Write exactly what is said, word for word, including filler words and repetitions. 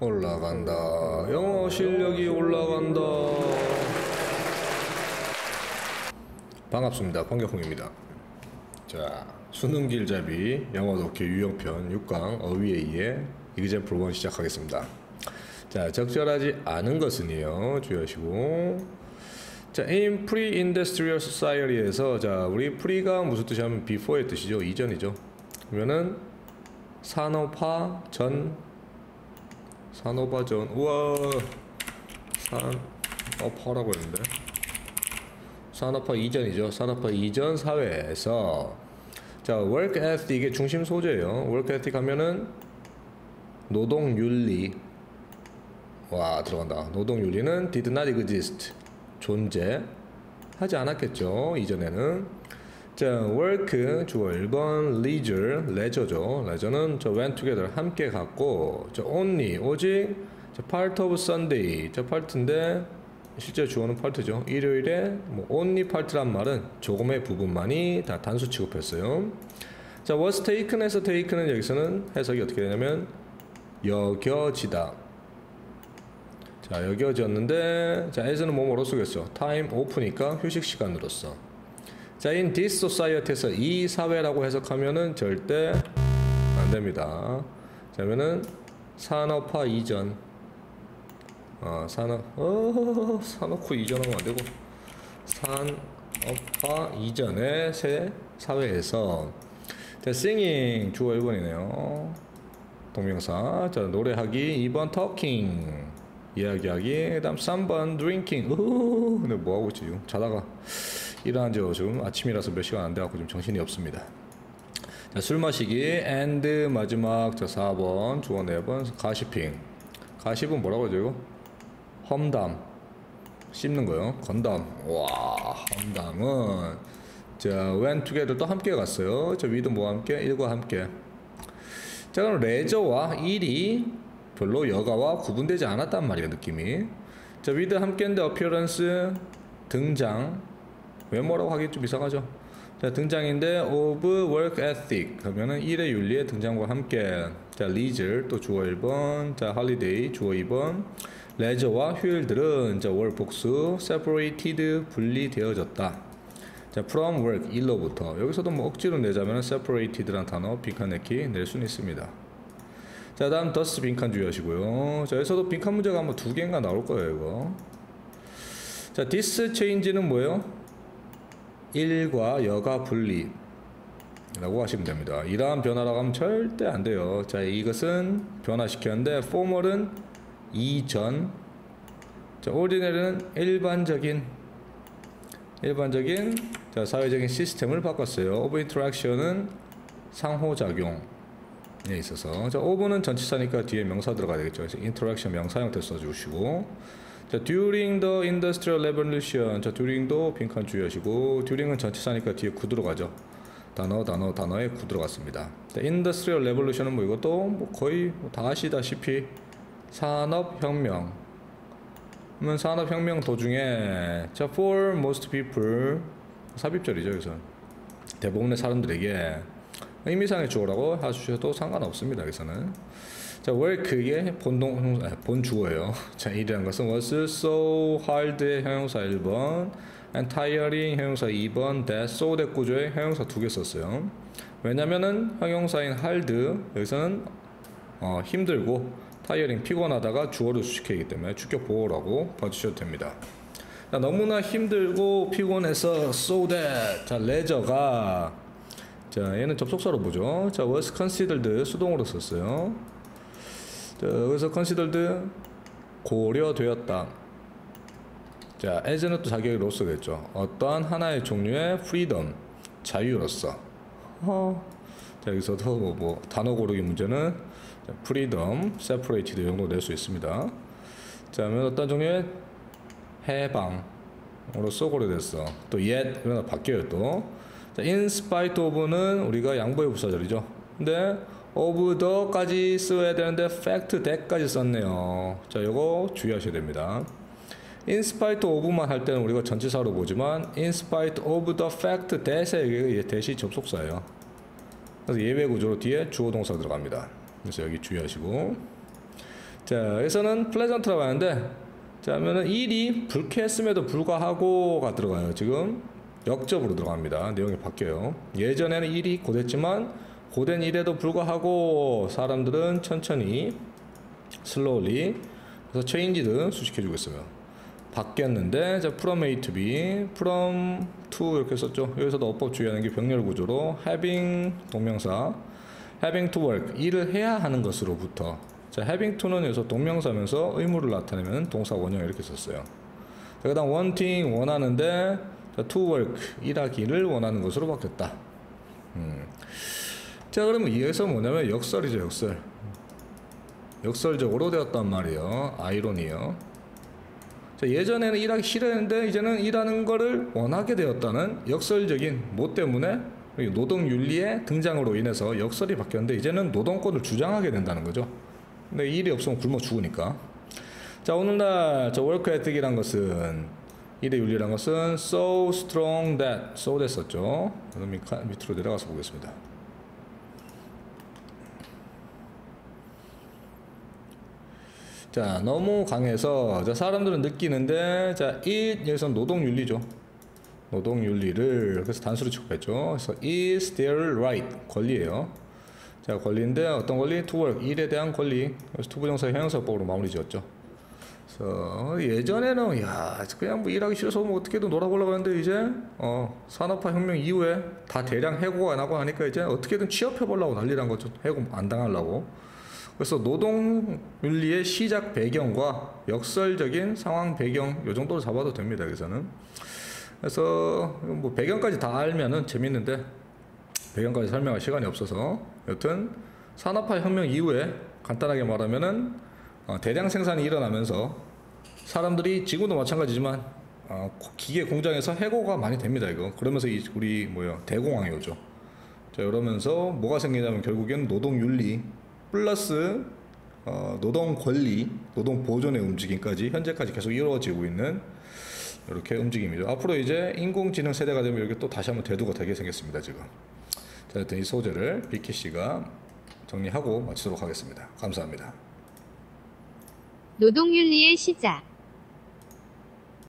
올라간다. 영어 실력이 올라간다. 반갑습니다. 황경홍입니다. 자, 수능 길잡이 영어 독해 유형편 육 강 어휘에이의 example 일 시작하겠습니다. 자, 적절하지 않은 것은요 주의하시고, 자, in pre-industrial society에서, 자, 우리 pre가 무슨 뜻이냐면 before의 뜻이죠. 이전이죠. 그러면은 산업화 전, 산업화 전, 우와, 산업화라고 했는데 산업화 이전이죠. 산업화 이전 사회에서, 자, work ethic의 중심 소재예요. work ethic 하면은 노동윤리. 와, 들어간다. 노동윤리는 did not exist, 존재하지 않았겠죠, 이전에는. 자, work 주어 일 번, leisure, leisure죠. leisure는 저 went together, 함께 갔고, 저 only, 오직, 저 part of Sunday, 저 part인데 실제 주어는 part죠. 일요일에 뭐 only part란 말은 조금의 부분만이 다 단수 취급했어요. 자, was taken에서 taken은 여기서는 해석이 어떻게 되냐면 여겨지다. 자, 여겨졌는데, 자, as는 뭐뭐로 쓰겠어? time off니까 휴식 시간으로서. 자, in this society에서 이 사회라고 해석하면은 절대 안 됩니다. 자, 그러면은 산업화 이전. 어, 산업, 어, 산업화 이전하면 안 되고, 산업화 이전의 새 사회에서. 자, singing 주어 일 번이네요. 동명사. 자, 노래하기 이 번 talking. 이야기하기. 그 다음 삼 번 drinking. 우후, 근데 뭐하고 있지 지금? 자다가 일어난 지 지금 아침이라서 몇 시간 안 돼갖고 좀 정신이 없습니다. 자, 술 마시기 and 마지막 자 사 번 주어 네 번 가시핑. 가십은 뭐라고 하죠 이거? 험담, 씹는 거요. 건담. 와, 험담은 자 went together 또 함께 갔어요. 자, with 뭐와 함께? 일과 함께. 자, 그럼 레저와 일이 별로 여가와 구분되지 않았단 말이에요, 느낌이. 자, with 함께인데 appearance 등장. 외모라고 하기 좀 이상하죠. 자, 등장인데 of work ethic 그러면은 일의 윤리의 등장과 함께. 자, leisure 또 주어 일 번, 자, holiday 주어 이 번, leisure와 휴일들은 자, 월 복수 separated 분리되어졌다. 자, from work 일로부터. 여기서도 뭐 억지로 내자면 separated라는 단어 빈칸 넣기 낼 수는 있습니다. 자, 다음 thus 빈칸 주의하시고요. 자, 여기서도 빈칸 문제가 아마 두 개인가 나올 거예요, 이거. 자, this change는 뭐예요? 일과 여가 분리 라고 하시면 됩니다. 이러한 변화라고 하면 절대 안 돼요. 자, 이것은 변화시켰는데 formal은 이전, 자, ordinary는 일반적인 일반적인 자, 사회적인 시스템을 바꿨어요. of interaction은 상호작용 에 있어서. 자, of는 전치사니까 뒤에 명사 들어가야 되겠죠. 그래서 interaction 명사 형태 써주시고. 자, during the industrial revolution. 자, during도 빈칸 주의하시고, during은 전치사니까 뒤에 구 들어가죠. 단어, 단어, 단어에 구 들어갔습니다. 자, industrial revolution은 뭐 이것도 뭐 거의 뭐 다 아시다시피 산업혁명. 그러면 산업혁명 도중에 자, for most people 삽입절이죠. 그래서 대부분의 사람들에게 의미상의 주어라고 하셔도 상관없습니다. 여기서는. 자, work의 본동, 본 주어예요. 자, 일이라는 것은 was so hard의 형용사 일 번, and tiring 형용사 이 번, that, so that 구조의 형용사 두 개 썼어요. 왜냐면은 형용사인 hard, 여기서는 어, 힘들고, tiring 피곤하다가 주어를 수식하기 때문에 주격 보호라고 봐주셔도 됩니다. 자, 너무나 힘들고 피곤해서 so that, 자, leisure가 자, 얘는 접속사로 보죠. 자, was considered 수동으로 썼어요. 자, 여기서 considered 고려되었다. 자, as는 또 자격으로 쓰겠죠. 어떠한 하나의 종류의 freedom 자유로서. 어. 자, 여기서도 뭐, 뭐 단어 고르기 문제는 자, freedom, separated 정도 낼 수 있습니다. 자, 그러면 어떤 종류의 해방으로서 고려됐어. 또 yet 이런 거 바뀌어요 또. 자, in spite of는 우리가 양보의 부사절이죠. 근데 of the까지 써야 되는데 fact that까지 썼네요. 자, 요거 주의하셔야 됩니다. in spite of만 할 때는 우리가 전치사로 보지만 in spite of the fact that에 that이 접속사예요. 그래서 예외 구조로 뒤에 주어 동사 들어갑니다. 그래서 여기 주의하시고. 자, 여기서는 플레전트라고 하는데, 자, 하면은 일이 불쾌했음에도 불구하고가 들어가요. 지금 역접으로 들어갑니다. 내용이 바뀌어요. 예전에는 일이 고됐지만 고된 일에도 불구하고 사람들은 천천히 slowly 그래서 changed 수식해주고 있어요. 바뀌었는데, 자, from A to B, from to 이렇게 썼죠. 여기서도 어법 주의하는 게 병렬 구조로 having 동명사, having to work 일을 해야 하는 것으로부터, 자, having to는 여기서 동명사면서 의무를 나타내면 동사 원형 이렇게 썼어요. 그 다음 wanting 원하는데, 자, to work 일하기를 원하는 것으로 바뀌었다. 음. 자, 그러면 이에서 뭐냐면 역설이죠. 역설. 역설적으로 되었단 말이에요. 아이러니요. 자, 예전에는 일하기 싫어했는데 이제는 일하는 거를 원하게 되었다는 역설적인 뭐 때문에? 노동윤리의 등장으로 인해서 역설이 바뀌었는데 이제는 노동권을 주장하게 된다는 거죠. 근데 일이 없으면 굶어 죽으니까. 자, 오늘날 저 work ethic이란 것은, 일의 윤리란 것은 so strong that, so 됐었죠. 그럼 밑으로 내려가서 보겠습니다. 자, 너무 강해서, 자, 사람들은 느끼는데, 자, it, 여기서 노동윤리죠. 노동윤리를, 그래서 단수로 취급했죠. 그래서 is their right, 권리예요. 자, 권리인데 어떤 권리? to work, 일에 대한 권리. 그래서 투부정사 형용사법으로 마무리 지었죠. 그래서 예전에는 야, 그냥 뭐 일하기 싫어서 뭐 어떻게든 놀아보려고 하는데 이제 어, 산업화 혁명 이후에 다 대량 해고가 나고 하니까 이제 어떻게든 취업해보려고 난리란 거죠. 해고 안 당하려고. 그래서 노동윤리의 시작 배경과 역설적인 상황 배경 요 정도로 잡아도 됩니다. 여기서는. 그래서 뭐 배경까지 다 알면은 재밌는데 배경까지 설명할 시간이 없어서, 여튼 산업화 혁명 이후에 간단하게 말하면은 어, 대량 생산이 일어나면서 사람들이 지금도 마찬가지지만 어, 기계 공장에서 해고가 많이 됩니다. 이거 그러면서 이, 우리 뭐야 대공황이 오죠. 자, 이러면서 뭐가 생기냐면 결국엔 노동윤리 플러스 어, 노동 권리, 노동 보존의 움직임까지 현재까지 계속 이루어지고 있는 이렇게 움직임이죠. 앞으로 이제 인공지능 세대가 되면 이렇게 또 다시 한번 대두가 되게 생겼습니다. 지금. 자, 일단 이 소재를 비키 씨가 정리하고 마치도록 하겠습니다. 감사합니다. 노동윤리의 시작.